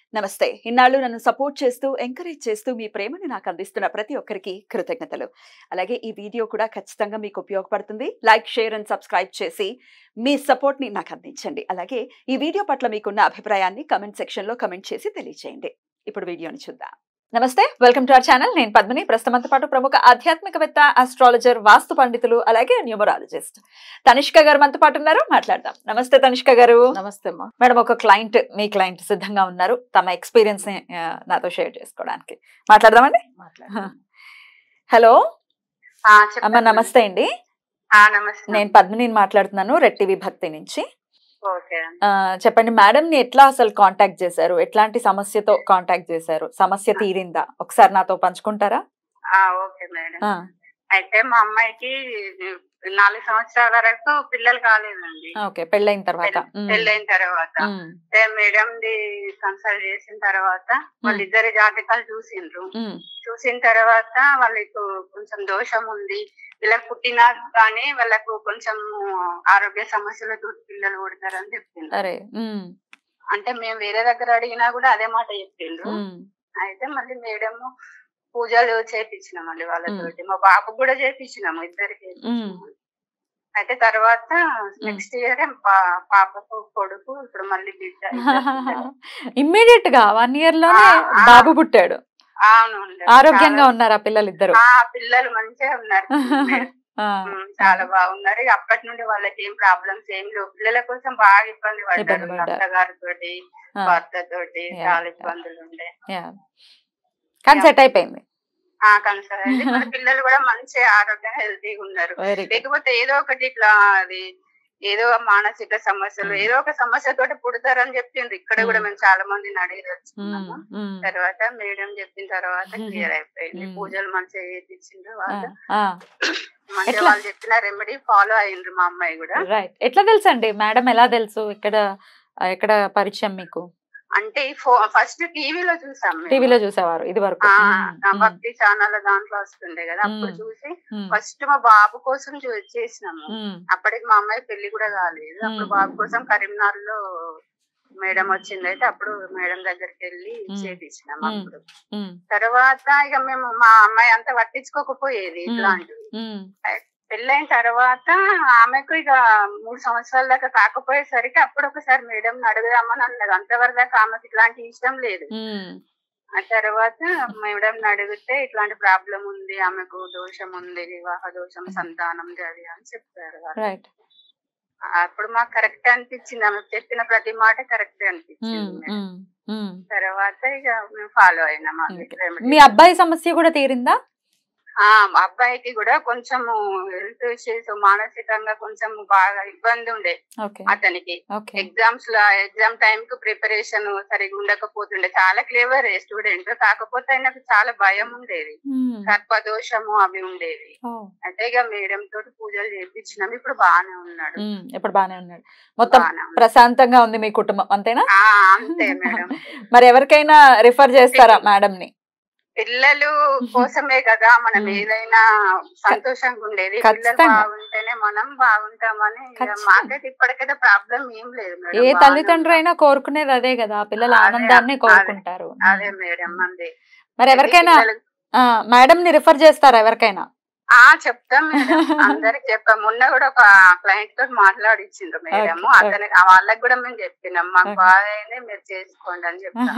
నమస్తే. ఇన్నాళ్ళు నన్ను సపోర్ట్ చేస్తూ, ఎంకరేజ్ చేస్తూ మీ ప్రేమను నాకు అందిస్తున్న ప్రతి ఒక్కరికి కృతజ్ఞతలు. అలాగే ఈ వీడియో కూడా ఖచ్చితంగా మీకు ఉపయోగపడుతుంది. లైక్, షేర్ అండ్ సబ్స్క్రైబ్ చేసి మీ సపోర్ట్‌ని నాకు అందించండి. అలాగే ఈ వీడియో పట్ల మీకున్న అభిప్రాయాన్ని కామెంట్ సెక్షన్‌లో కామెంట్ చేసి తెలియజేయండి. ఇప్పుడు వీడియోని చూద్దాం. నమస్తే, వెల్కమ్ టు అవర్ ఛానల్. నేను పద్మిని. ప్రస్తుతంతో పాటు ప్రముఖ ఆధ్యాత్మికవేత్త, ఆస్ట్రాలజర్, వాస్తు పండితులు, అలాగే న్యూమరాలజిస్ట్ తనిష్క గారు మనతో పాటు ఉన్నారు. మాట్లాడదాం. నమస్తే తనిష్క గారు. నమస్తే అమ్మా. మేడం, ఒక క్లయింట్, మీ క్లయింట్ సిద్ధంగా ఉన్నారు తమ ఎక్స్పీరియన్స్ ని నాతో షేర్ చేసుకోవడానికి. మాట్లాడదామండి. హలో అమ్మ, నమస్తే అండి. నేను పద్మిని మాట్లాడుతున్నాను, రెడ్ టీవీ భక్తి నుంచి. చెప్పండి మేడం, ని ఎట్లా అసలు కాంటాక్ట్ చేశారు? ఎట్లాంటి సమస్యతో కాంటాక్ట్ చేశారు? సమస్య తీరిందా? ఒకసారి నాతో పంచుకుంటారా? Okay madam. అయితే మా అమ్మాయికి 4 సంవత్సరాల వరకు పిల్లలు కాలేదండి. ఓకే, పెళ్ళైన తర్వాత మేడం కన్సల్ట్ చేసిన తర్వాత వాళ్ళిద్దరి జాతకాలు చూసిన తర్వాత వాళ్ళకు కొంచెం దోషం ఉంది. వీళ్ళకి పుట్టినా కానీ వాళ్ళకు కొంచెం ఆరోగ్య సమస్యలతో పిల్లలు పుడతారని చెప్పిండ్రు. అంటే మేము వేరే దగ్గర అడిగినా కూడా అదే మాట చెప్పిండ్రు. అయితే మళ్ళీ మేడం పూజలు చేపించినాం అండి వాళ్ళతోటి. మా బాబు కూడా చేపించినాము, ఇద్దరికి. అయితే తర్వాత నెక్స్ట్ ఇయర్ పాపకు కొడుకు, ఇప్పుడు మళ్ళీ బిడ్డ. ఇమ్మీడియట్ గా 1 year లోనే బాబు పుట్టాడు. అవును, ఆరోగ్యంగా ఉన్నారా పిల్లలు ఇద్దరు? పిల్లలు మంచిగా ఉన్నారు, చాలా బాగున్నారు. అప్పటి నుండి వాళ్ళకి ఏం ప్రాబ్లమ్స్ ఏం లేవు. పిల్లల కోసం బాగా ఇబ్బంది పడ్డారు. అత్తగారితోటి, భర్తతోటి చాలా ఇబ్బందులు ఉండే. కానీ సెట్ అయిపోయింది. పిల్లలు కూడా మంచి ఆరోగ్యంగా హెల్తీగా ఉన్నారు. లేకపోతే ఏదో ఒకటి ఇట్లా అది ఏదో మానసిక సమస్యలు ఏదో ఒక సమస్యతోటి పుడతారని చెప్పిండ్రు. ఇక్కడ కూడా మేము చాలా మందిని అడిగి తెలుసుకున్నాము. తర్వాత మేడం చెప్పిన తర్వాత క్లియర్ అయిపోయింది. పూజలు మంచిగా చేయించిండ్రు వాళ్ళు. మంచిగా వాళ్ళు చెప్పిన రెమెడీ ఫాలో అయ్యిండ్రు మా అమ్మాయి కూడా. ఎట్లా తెలుసు అండి మేడం? ఎలా తెలుసు? ఎక్కడ పరిచయం మీకు? అంటే ఫస్ట్ టీవీలో చూసాం. టీవీలో చూసేవారు ఇది వరకు? భక్తి ఛానల్ దాంట్లో వస్తుండే కదా, అప్పుడు చూసి ఫస్ట్ మా బాబు కోసం చేసినాము. అప్పటికి మా అమ్మాయి పెళ్లి కూడా కాలేదు. అప్పుడు బాబు కోసం కరీంనగర్ లో మేడం వచ్చింది. అయితే అప్పుడు మేడం దగ్గరికి వెళ్ళి చేపించినాము. అప్పుడు తర్వాత ఇక మేము మా అమ్మాయి అంతా పట్టించుకోకపోయేది ఇట్లాంటివి. పెళ్ళైన తర్వాత ఆమెకు ఇక 3 సంవత్సరాల దాకా కాకపోయేసరికి అప్పుడు ఒకసారి మేడం అడుగుదామని అన్నది. అంతవరకు దాకా ఆమెకు ఇట్లాంటి ఇష్టం లేదు. ఆ తర్వాత మేడం అడిగితే ఇట్లాంటి ప్రాబ్లం ఉంది, ఆమెకు దోషం ఉంది, వివాహ దోషం, సంతానం అది అని చెప్పారు. అప్పుడు మాకు కరెక్ట్ అనిపించింది. ఆమె చెప్పిన ప్రతి మాట కరెక్ట్ అనిపించింది. తర్వాత ఇక మేము ఫాలో అయినాం. మీ అబ్బాయి సమస్య కూడా తీరిందా? అబ్బాయికి కూడా కొంచెం హెల్త్ ఇష్యూస్, మానసికంగా కొంచెం బాగా ఇబ్బంది ఉండే అతనికి. ఎగ్జామ్ టైం కు ప్రిపరేషన్ సరిగా ఉండకపోతుండే. చాలా క్లేవర్ స్టూడెంట్, కాకపోతే ఆయనకు చాలా భయం ఉండేది, సర్పదోషము అవి ఉండేవి. అంటే ఇక మేడం తోటి పూజలు చేయించినాం. ఇప్పుడు బాగానే ఉన్నాడు. మొత్తం ప్రశాంతంగా ఉంది మీ కుటుంబం, అంతేనా? అంతే మేడం. మరి ఎవరికైనా రిఫర్ చేస్తారా మేడం ని? పిల్లలు కోసమే కదా మనం ఏదైనా సంతోషంగా ఉండేది. పిల్లలు బాగుంటేనే మనం బాగుంటామని. మాకైతే ఇప్పటికైతే ప్రాబ్లం ఏం లేదు మేడం. ఏ తల్లిదండ్రులు అయినా కోరుకునేది అదే కదా, పిల్లల ఆనందాన్ని కోరుకుంటారు. అదే మేడం. అంతే. మరి ఎవరికైనా మేడం ని రిఫర్ చేస్తారా ఎవరికైనా? చెప్తాం మేడం, అందరికి చెప్పాం. మొన్న కూడా ఒక క్లయింట్ తో మాట్లాడిచ్చిండ్రు మేడం. అతనికి వాళ్ళకి కూడా మేము చెప్పినాం, మాకు బాగా అయింది, మీరు చేసుకోండి అని చెప్పాం.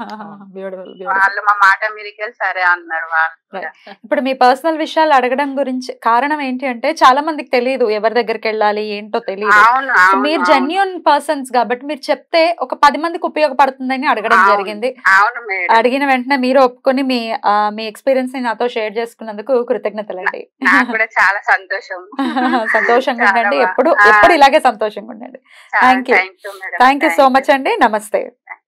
వాళ్ళు మా మాట మీరికెళ్ళి సరే అన్నారు వాళ్ళు. ఇప్పుడు మీ పర్సనల్ విషయాలు అడగడం గురించి కారణం ఏంటి అంటే, చాలా మందికి తెలియదు ఎవరి దగ్గరికి వెళ్ళాలి ఏంటో తెలియదు. మీరు జెన్యూన్ పర్సన్స్ కాబట్టి మీరు చెప్తే ఒక 10 మందికి ఉపయోగపడుతుందని అడగడం జరిగింది. అడిగిన వెంటనే మీరు ఒప్పుకొని మీ ఎక్స్పీరియన్స్ ని నాతో షేర్ చేసుకున్నందుకు కృతజ్ఞతలండి. నాకు కూడా చాలా సంతోషం. సంతోషంగా ఉండండి, ఎప్పుడు ఇలాగే సంతోషంగా ఉండండి. థ్యాంక్ యూ సో మచ్ అండి. నమస్తే.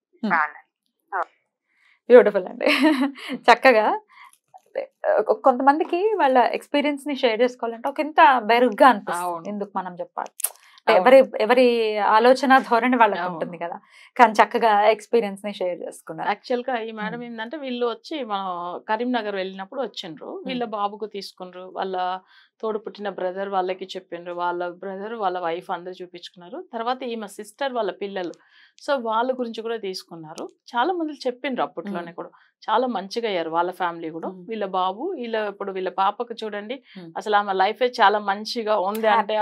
బ్యూటిఫుల్ అండి. చక్కగా కొంతమందికి వాళ్ళ ఎక్స్పీరియన్స్ ని షేర్ చేసుకోవాలంటే ఒక ఇంత బెరుగ్గా అనిపిస్తుంది. ఎందుకు మనం చెప్పాలి, ఎవరి ఆలోచన ధోరణి వాళ్ళకి ఉంటుంది కదా, కానీ చక్కగా ఎక్స్పీరియన్స్ ని షేర్ చేసుకున్నారు. యాక్చువల్ గా ఈ మేడం ఏంటంటే, వీళ్ళు వచ్చి మనం కరీంనగర్ వెళ్ళినప్పుడు వచ్చిండ్రు. వీళ్ళ బాబుకు తీసుకున్నారు. వాళ్ళ తోడు పుట్టిన బ్రదర్ వాళ్ళకి చెప్పిండ్రు, వాళ్ళ బ్రదర్ వాళ్ళ వైఫ్ అందరు చూపించుకున్నారు. తర్వాత ఈమె సిస్టర్ వాళ్ళ పిల్లలు, సో వాళ్ళ గురించి కూడా తీసుకున్నారు. చాలా మంది చెప్పిండ్రు అప్పట్లోనే కూడా, చాలా మంచిగా అయ్యారు వాళ్ళ ఫ్యామిలీ కూడా. వీళ్ళ బాబు ఇప్పుడు వీళ్ళ పాపకు చూడండి అసలు ఆమె లైఫ్ చాలా మంచిగా ఉంది అంటే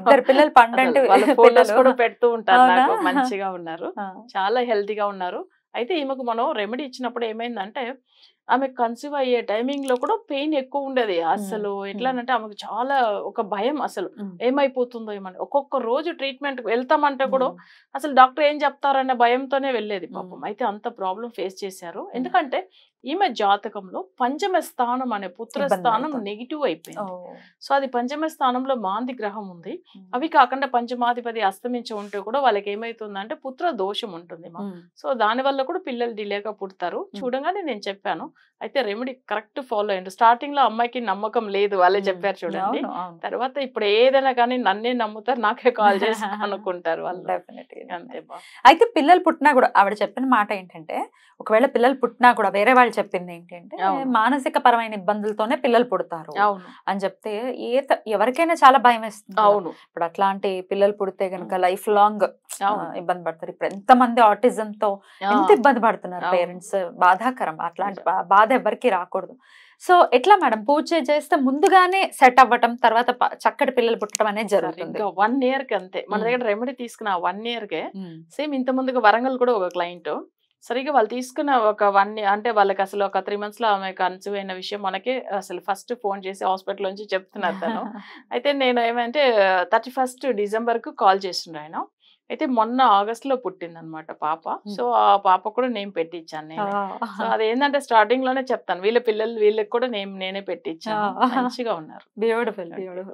వాళ్ళ ఫోటోస్ కూడా పెడుతూ ఉంటారు నాకు, మంచిగా ఉన్నారు, చాలా హెల్తీగా ఉన్నారు. అయితే ఈమెకు మనం రెమెడీ ఇచ్చినప్పుడు ఏమైందంటే ఆమె కన్సీవ్ అయ్యే టైమింగ్ లో కూడా పెయిన్ ఎక్కువ ఉండేది. అసలు ఎట్లానంటే ఆమెకు చాలా ఒక భయం, అసలు ఏమైపోతుందో ఏమని. ఒక్కొక్క రోజు ట్రీట్మెంట్ వెళ్తామంటే కూడా అసలు డాక్టర్ ఏం చెప్తారనే భయంతోనే వెళ్ళేది పాపం. అయితే అంత ప్రాబ్లం ఫేస్ చేశారు. ఎందుకంటే ఈమె జాతకంలో పంచమ స్థానం అనే పుత్ర స్థానం నెగిటివ్ అయిపోయింది. సో అది పంచమ స్థానంలో మాంది గ్రహం ఉంది. అవి కాకుండా పంచమాధిపతి అస్తమించి ఉంటే కూడా వాళ్ళకి ఏమైతుందంటే పుత్ర దోషం ఉంటుంది. సో దాని వల్ల కూడా పిల్లలు డిలేగా పుడతారు. చూడగానే నేను చెప్పాను, అయితే రెమెడీ కరెక్ట్ ఫాలో అయ్యండి. స్టార్టింగ్ లో అమ్మాయికి నమ్మకం లేదు, వాళ్ళే చెప్పారు చూడండి. తర్వాత ఇప్పుడు ఏదైనా కానీ నన్నే నమ్ముతారు, నాకే కాల్ చేసి అనుకుంటారు వాళ్ళు. అంతే. అయితే పిల్లలు పుట్టినా కూడా ఆవిడ చెప్పిన మాట ఏంటంటే, ఒకవేళ పిల్లలు పుట్టినా కూడా వేరే వాళ్ళు చెప్పింది ఏంటంటే మానసిక పరమైన ఇబ్బందులతోనే పిల్లలు పుడతారు అని చెప్తే ఎవరికైనా చాలా భయం వేస్తుంది. అవును, ఇప్పుడు అట్లాంటి పిల్లలు పుడితే గనుక లైఫ్ లాంగ్ ఇబ్బంది పడతారు. ఇప్పుడు ఎంతమంది ఆటిజం తో ఎంత ఇబ్బంది పడుతున్నారు పేరెంట్స్, బాధాకరం. అట్లాంటి బాధ ఎవరికి రాకూడదు. సో ఎట్లా మేడం, పూజ చేస్తే ముందుగానే సెట్ అవ్వటం, తర్వాత చక్కటి పిల్లలు పుట్టడం అనేది జరుగుతుంది. 1 year కి అంతే. మన దగ్గర రెమెడీ తీసుకున్న 1 year కే సేమ్ ఇంత ముందుగా వరంగల్ కూడా ఒక క్లయింట్ సరిగా వాళ్ళు తీసుకున్న ఒక 1 year అంటే వాళ్ళకి అసలు ఒక 3 months లో ఆమె కన్సీవ్ అయిన విషయం మనకి అసలు ఫస్ట్ ఫోన్ చేసి హాస్పిటల్ నుంచి చెప్తున్నారు తను. అయితే నేను ఏమంటే 31st December కు కాల్ చేస్తుండే ఆయన. అయితే మొన్న ఆగస్ట్ లో పుట్టింది అనమాట పాప. సో ఆ పాప కూడా నేమ్ పెట్టించాను నేను. సో అదేంటంటే స్టార్టింగ్ లోనే చెప్తాను, వీళ్ళ పిల్లలు వీళ్ళకి కూడా నేనే పెట్టించాను. మంచిగా ఉన్నారు. బ్యూటిఫుల్.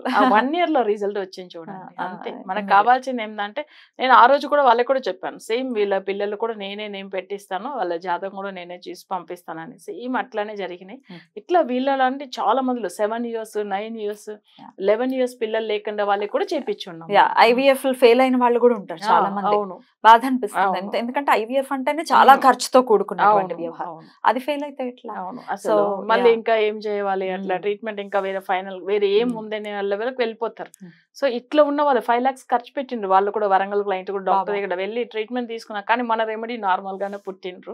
1 year లో రిజల్ట్ వచ్చింది చూడండి. అంతే. మనకు కావాల్సింది ఏంటంటే నేను ఆ రోజు కూడా వాళ్ళకి కూడా చెప్పాను, సేమ్ వీళ్ళ పిల్లలు కూడా నేనే నేమ్ పెట్టిస్తాను, వాళ్ళ జాతకం కూడా నేనే చూసి పంపిస్తాను అని. సేమ్ అట్లానే జరిగినాయి. ఇట్లా వీళ్ళలాంటి చాలా మందిలో 7 years 9 years 11 years పిల్లలు లేకుండా వాళ్ళకి కూడా చేపించున్నాం. IVF ఫెయిల్ అయిన వాళ్ళు కూడా ఉంటారు చాలా మంది. బాధ అనిపిస్తుంది, ఎందుకంటే IVF అంటేనే చాలా ఖర్చుతో కూడుకున్నటువంటి వ్యవహారం. అది ఫెయిల్ అయితే ఎట్లా? అసలు మళ్ళీ ఇంకా ఏం చేయాలి, అట్లా ట్రీట్మెంట్ ఇంకా వేరే ఏం ఉందనే లెవెల్కి వెళ్ళిపోతారు. సో ఇట్లా ఉన్న వాళ్ళు 5 lakhs ఖర్చు పెట్టిండ్రు. వాళ్ళు కూడా వరంగల్ క్లయింట్ కూడా డాక్టర్ దగ్గర వెళ్ళి ట్రీట్మెంట్ తీసుకున్నారు. కానీ మన రెమెడీ నార్మల్ గానే పుట్టిండ్రు,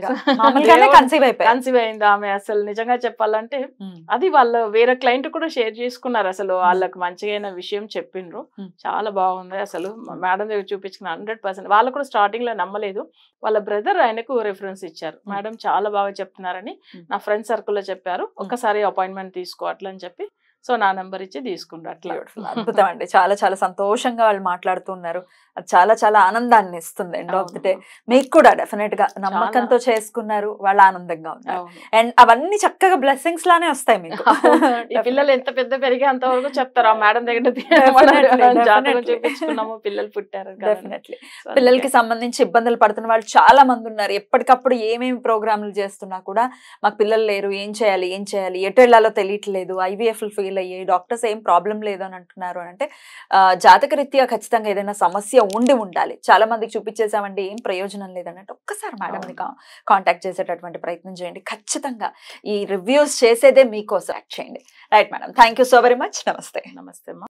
కన్సీవ్ అయింది ఆమె. అసలు నిజంగా చెప్పాలంటే అది వాళ్ళ వేరే క్లయింట్ కూడా షేర్ చేసుకున్నారు. అసలు వాళ్ళకి మంచిగా విషయం చెప్పిండ్రు, చాలా బాగుంది. అసలు మేడం దగ్గర చూపించుకున్న 100%. వాళ్ళు కూడా స్టార్టింగ్ లో నమ్మలేదు. వాళ్ళ బ్రదర్ ఆయనకు రెఫరెన్స్ ఇచ్చారు, మేడం చాలా బాగా చెప్తున్నారని నా ఫ్రెండ్ సర్కిల్ లో చెప్పారు, ఒక్కసారి అపాయింట్మెంట్ తీసుకో అట్లా అని చెప్పి. సో నా నెంబర్ ఇచ్చి తీసుకుంటారు. అట్లా అద్భుతం అండి. చాలా చాలా సంతోషంగా వాళ్ళు మాట్లాడుతున్నారు. అది చాలా చాలా ఆనందాన్ని ఇస్తుంది. ఎండ్ ఆఫ్ ది డే మీకు కూడా డెఫినెట్ గా నమ్మకంతో చేసుకున్నారు, వాళ్ళు ఆనందంగా ఉన్నారు. అండ్ అవన్నీ చక్కగా బ్లెస్సింగ్స్ లానే వస్తాయి మీకు. ఈ పిల్లలు ఎంత పెద్ద పెరిగే అంత వరకు చెప్తారు, ఆ మేడం దగ్గర చూపించుకున్నాము పిల్లలు పుట్టారు. డెఫినెట్లీ పిల్లలకి సంబంధించి ఇబ్బందులు పడుతున్న వాళ్ళు చాలా మంది ఉన్నారు. ఎప్పటికప్పుడు ఏమేమి ప్రోగ్రాములు చేస్తున్నా కూడా మాకు పిల్లలు లేరు, ఏం చేయాలి ఎటు వెళ్ళాలో తెలియట్లేదు, IVF ఫెయిల్ అయ్యాయి, డాక్టర్స్ ఏం ప్రాబ్లం లేదు అని అంటున్నారు అని అంటే జాతకరీత్యా ఖచ్చితంగా ఏదైనా సమస్య ఉండాలి. చాలా మందికి చూపించేసామండి, ఏం ప్రయోజనం లేదన్నట్టు ఒక్కసారి మేడంని కాంటాక్ట్ చేసేటటువంటి ప్రయత్నం చేయండి. ఖచ్చితంగా ఈ రివ్యూస్ చేసేదే మీకోసం యాక్ట్ చేయండి. Right madam, thank you so very much. నమస్తే. నమస్తే.